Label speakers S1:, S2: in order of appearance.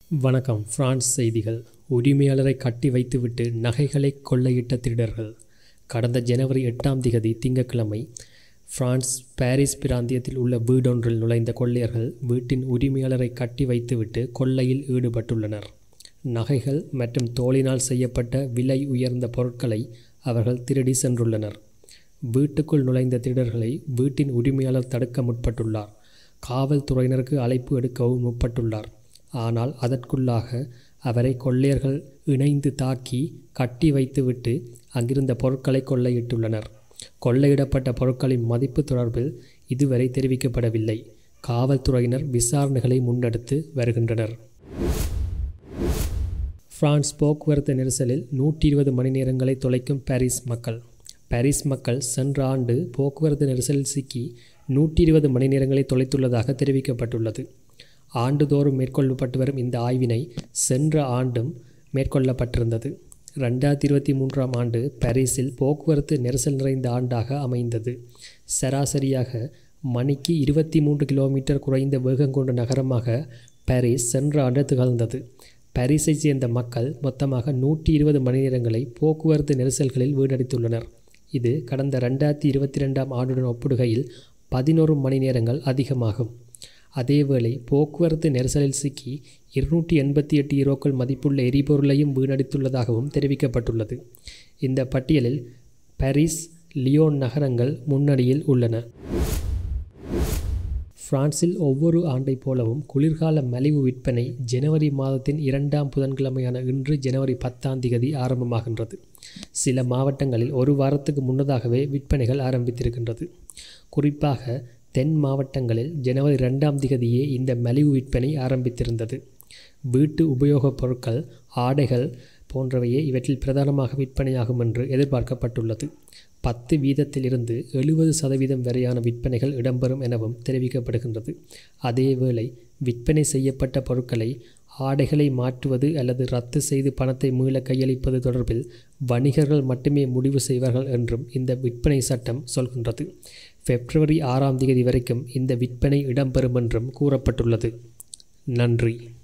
S1: வணக்கம். பிரான்ஸ் செய்திகள். உரிமையாளரை கட்டி வைத்துவிட்டு நகைகளை கொள்ளையிட்ட திருடர்கள். கடந்த ஜனவரி 8 திங்கட்கிழமை பிரான்ஸ் பாரிஸ் பிராந்தியத்தில் உள்ள வீடொன்றில் நுழைந்த கொள்ளையர்கள் வீட்டின் உரிமையாளரை கட்டி வைத்துவிட்டு கொள்ளையில் ஈடுபட்டுள்ளனர். நகைகள் மற்றும் தோலினால் செய்யப்பட்ட விலை உயர்ந்த பொருட்களை அவர்கள் திருடி சென்றுள்ளனர். வீட்டுக்குள் நுழைந்த திருடர்களை வீட்டின் உரிமையாளர் தடுக்க முற்பட்டுள்ளார். காவல்துறையினருக்கு அழைப்பு எடுக்கவும் முற்பட்டுள்ளார். ஆனால் அதற்குள்ளாக அவரை கொள்ளையர்கள் இணைந்து தாக்கி கட்டி வைத்துவிட்டு அங்கிருந்த பொருட்களை கொள்ளையிட்டுள்ளனர். கொள்ளையிடப்பட்ட பொருட்களின் மதிப்பு தொடர்பில் இதுவரை தெரிவிக்கப்படவில்லை. காவல்துறையினர் விசாரணைகளை முன்னெடுத்து வருகின்றனர். பிரான்ஸ் போக்குவரத்து நெரிசலில் 120 மணி நேரங்களை தொலைக்கும் பாரிஸ் மக்கள். பாரிஸ் மக்கள் சென்ற ஆண்டு போக்குவரத்து நெரிசலில் சிக்கி 120 மணி நேரங்களை தொலைத்துள்ளதாக தெரிவிக்கப்பட்டுள்ளது. ஆண்டுதோறும் மேற்கொள்ளப்பட்டு வரும் இந்த ஆய்வினை சென்ற ஆண்டும் மேற்கொள்ளப்பட்டிருந்தது. 2023ஆம் ஆண்டு பாரிஸில் போக்குவரத்து நெரிசல் நிறைந்த ஆண்டாக அமைந்தது. சராசரியாக மணிக்கு 23 கிலோமீட்டர் குறைந்த வேகம் கொண்ட நகரமாக பாரிஸ் சென்ற ஆண்டு திகழ்ந்தது. பாரிஸை சேர்ந்த மக்கள் மொத்தமாக 120 மணி நேரங்களை போக்குவரத்து நெரிசல்களில் வீணடித்துள்ளனர். இது கடந்த 2022ஆம் ஆண்டுடன் ஒப்பிடுகையில் 11 மணி நேரங்கள் அதிகமாகும். அதேவேளை போக்குவரத்து நெரிசலில் சிக்கி 288 யூரோக்கள் மதிப்புள்ள எரிபொருளையும் வீணடித்துள்ளதாகவும் தெரிவிக்கப்பட்டுள்ளது. இந்த பட்டியலில் பாரிஸ், லியோன் நகரங்கள் முன்னணியில் உள்ளன. பிரான்சில் ஒவ்வொரு ஆண்டை போலவும் குளிர்கால மலிவு விற்பனை ஜனவரி மாதத்தின் 2ஆம் புதன்கிழமையான இன்று ஜனவரி 10 ஆரம்பமாகின்றது. சில மாவட்டங்களில் ஒரு வாரத்துக்கு முன்னதாகவே விற்பனைகள் ஆரம்பித்திருக்கின்றது. குறிப்பாக தென் மாவட்டங்களில் ஜனவரி 2 இந்த மலிவு விற்பனை ஆரம்பித்திருந்தது. வீட்டு உபயோகப் பொருட்கள், ஆடைகள் போன்றவையே இவற்றில் பிரதானமாக விற்பனையாகும் என்று எதிர்பார்க்கப்பட்டுள்ளது. 10% 70% வரையான விற்பனைகள் இடம்பெறும் எனவும் தெரிவிக்கப்படுகின்றது. அதேவேளை விற்பனை செய்யப்பட்ட பொருட்களை ஆடைகளை மாற்றுவது அல்லது ரத்து செய்து பணத்தை மீள கையளிப்பது தொடர்பில் வணிகர்கள் மட்டுமே முடிவு செய்வார்கள் என்றும் இந்த விற்பனை சட்டம் சொல்கின்றது. பிப்ரவரி 6 வரைக்கும் இந்த விற்பனை இடம்பெறும் என்றும் கூறப்பட்டுள்ளது. நன்றி.